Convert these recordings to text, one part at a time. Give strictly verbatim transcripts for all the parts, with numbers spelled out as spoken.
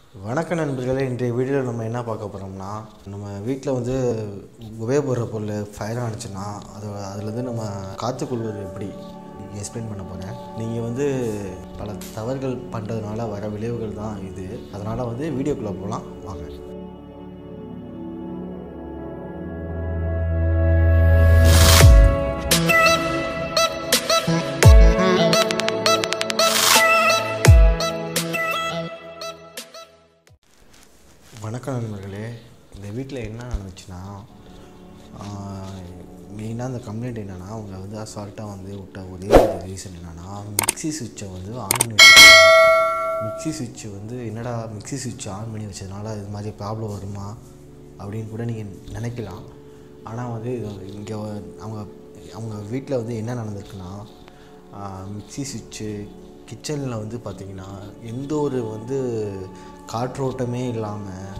வணக்க நண்பர்களே, இன்றைய வீடியோவில் நம்ம என்ன பார்க்க போகிறோம்னா, நம்ம வீட்டில் வந்து உபயோகப்படுற பொருள் ஃபயர் ஆனிச்சுன்னா அது அதுலேருந்து நம்ம காத்துக்கொள்வது எப்படி எக்ஸ்பிளைன் பண்ண போகிறேன். நீங்கள் வந்து பல தவறுகள் பண்ணுறதுனால வர விளைவுகள் தான் இது. அதனால் வந்து வீடியோக்குள்ளே போகலாம் வாங்க. வணக்கம் நண்பர்களே, இந்த வீட்டில் என்ன நடந்துச்சுன்னா, மெயினாக அந்த கம்ப்ளைண்ட் என்னென்னா, அவங்க வந்து அசால்ட்டாக வந்து விட்ட ஒரே ஒரு ரீசன் என்னென்னா, மிக்ஸி சுவிட்சை வந்து ஆன் பண்ணி வச்சுருக்காங்க. மிக்ஸி சுவிட்சு வந்து என்னடா மிக்ஸி சுவிட்ச் ஆன் பண்ணி வச்சதுனால இது மாதிரி ப்ராப்ளம் வருமா அப்படின்னு கூட நீங்கள் நினைக்கலாம். ஆனால் வந்து இது இங்கே அவங்க அவங்க வீட்டில் வந்து என்ன நடந்திருக்குன்னா, மிக்ஸி சுவிட்சு கிச்சனில் வந்து பார்த்திங்கன்னா எந்த ஒரு வந்து காற்றோட்டமே இல்லாமல்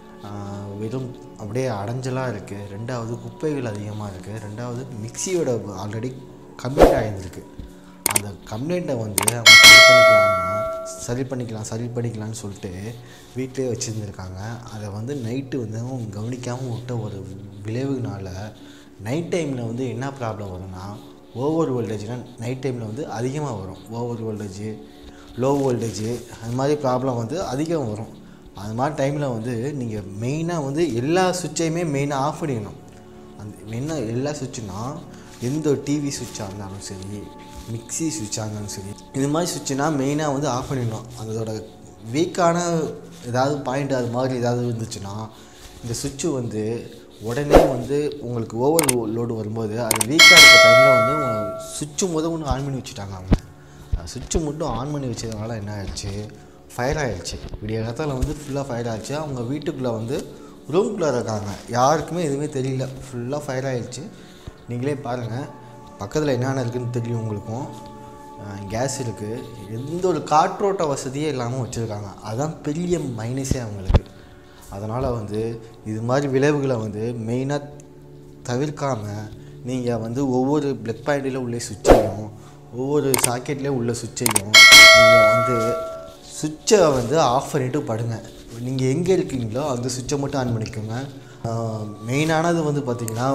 வெறும் அப்படியே அடைஞ்சலாக இருக்குது. ரெண்டாவது குப்பைகள் அதிகமாக இருக்குது. ரெண்டாவது மிக்சியோட ஆல்ரெடி கம்ப்ளைண்ட் ஆகியிருந்துருக்கு. அந்த கம்ப்ளைண்ட்டை வந்து அவங்க சரி பண்ணிக்கலாமா சரி பண்ணிக்கலாம் சரி பண்ணிக்கலான்னு சொல்லிட்டு வீட்டிலே வச்சுருந்துருக்காங்க. அதை வந்து நைட்டு வந்து அவங்க கவனிக்காமல் விட்ட ஒரு விளைவுனால நைட் டைமில் வந்து என்ன ப்ராப்ளம் வரும்னா, ஓவர் வோல்டேஜ்னால் நைட் டைமில் வந்து அதிகமாக வரும். ஓவர் வோல்டேஜு, லோ வோல்டேஜு அது மாதிரி ப்ராப்ளம் வந்து அதிகம் வரும். அது மாதிரி டைமில் வந்து நீங்கள் மெயினாக வந்து எல்லா சுவிட்சையுமே மெயினாக ஆஃப் பண்ணிடணும். அந்த மெயினாக எல்லா சுவிட்சுனா எந்த டிவி சுவிட்சாக இருந்தாலும் சரி, மிக்ஸி சுவிட்சாக இருந்தாலும் சரி, இது மாதிரி சுவிட்சுனா மெயினாக வந்து ஆஃப் பண்ணிடணும். அதோட வீக்கான ஏதாவது பாயிண்ட் அது மாதிரி ஏதாவது இருந்துச்சுன்னா இந்த சுவிட்சு வந்து உடனே வந்து உங்களுக்கு ஓவர் லோடு வரும்போது அது வீக்காக இருக்க டைமில் வந்து உங்கள் சுவிட்சு முதல் ஒன்று ஆன் பண்ணி வச்சுட்டாங்க. அவங்க சுவிட்சு மட்டும் ஆன் பண்ணி வச்சதுனால என்ன ஆயிடுச்சு, ஃபயர் ஆகிடுச்சு. விடிய காலத்தில் வந்து ஃபுல்லாக ஃபயர் ஆகிடுச்சு. அவங்க வீட்டுக்குள்ளே வந்து ரூம்குள்ளே இருக்காங்க, யாருக்குமே எதுவுமே தெரியல, ஃபுல்லாக ஃபயர் ஆகிடுச்சு. நீங்களே பாருங்கள், பக்கத்தில் என்னென்ன இருக்குதுன்னு தெரியும் உங்களுக்கும். கேஸ் இருக்குது, எந்த ஒரு காற்றோட்ட வசதியே இல்லாமல் வச்சுருக்காங்க. அதுதான் பெரிய மைனஸே அவங்களுக்கு. அதனால் வந்து இது மாதிரி விளைவுகளை வந்து மெயினாக தவிர்க்காமல் நீங்கள் வந்து ஒவ்வொரு ப்ளக் பாயிண்டில் உள்ள சுவிட்சையும் ஒவ்வொரு சாக்கெட்லேயும் உள்ள சுவிட்சையும் நீங்கள் வந்து சுவிட்சை வந்து ஆஃப் பண்ணிவிட்டு படுங்க. நீங்கள் எங்கே இருக்கீங்களோ அந்த சுவிட்சை மட்டும் ஆன் பண்ணிக்கோங்க. மெயினானது வந்து பார்த்திங்கன்னா,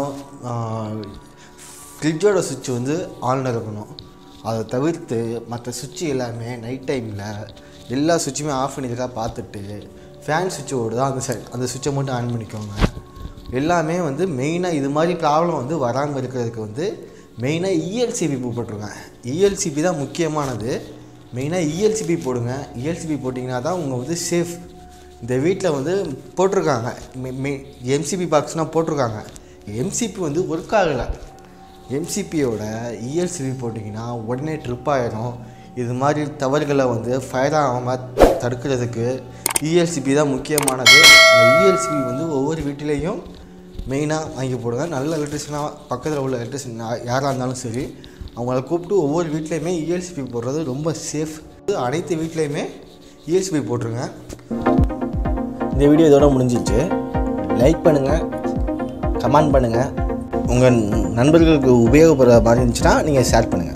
ஃப்ரிட்ஜோட சுவிட்ச் வந்து ஆனில் இருக்கணும். அதை தவிர்த்து மற்ற சுவிட்சு எல்லாமே நைட் டைமில் எல்லா சுவிட்சுமே ஆஃப் பண்ணியிருக்கா பார்த்துட்டு ஃபேன் சுவிட்ச் ஓடுதா அந்த சைட் அந்த சுவிட்சை மட்டும் ஆன் பண்ணிக்கோங்க. எல்லாமே வந்து மெயினாக இது மாதிரி ப்ராப்ளம் வந்து வராமல் இருக்கிறதுக்கு வந்து மெயினாக இஎல்சிபி போட்டுருங்க. இஎல்சிபி தான் முக்கியமானது. மெயினாக இஎல்சிபி போடுங்க. இஎல்சிபி போட்டிங்கன்னா தான் உங்கள் வந்து சேஃப். இந்த வீட்டில் வந்து போட்டிருக்காங்க மெ எம்சிபி பாக்ஸ்னால் போட்டிருக்காங்க. எம்சிபி வந்து ஒர்க் ஆகலை. எம்சிபியோட இஎல்சிபி போட்டிங்கன்னா உடனே ட்ரிப் ஆகிடும். இது மாதிரி தவறுகளை வந்து ஃபயர் ஆகாமல் தடுக்கிறதுக்கு இஎல்சிபி தான் முக்கியமானது. அந்த இஎல்சிபி வந்து ஒவ்வொரு வீட்டிலையும் மெயினாக வாங்கி போடுங்க. நல்ல எலக்ட்ரிஷனாக பக்கத்தில் உள்ள எலக்ட்ரிஷன் யாராக இருந்தாலும் சரி, அவங்கள கூப்பிட்டு ஒவ்வொரு வீட்லேயுமே இஎல்சிபி போடுறது ரொம்ப சேஃப். அனைத்து வீட்லேயுமே இஎல்சிபி போட்டுருங்க. இந்த வீடியோ இதோட முடிஞ்சிச்சு. லைக் பண்ணுங்கள், கமெண்ட் பண்ணுங்கள், உங்கள் நண்பர்களுக்கு உபயோகப்படுற மாதிரி இருந்துச்சுன்னா நீங்கள் ஷேர் பண்ணுங்கள்.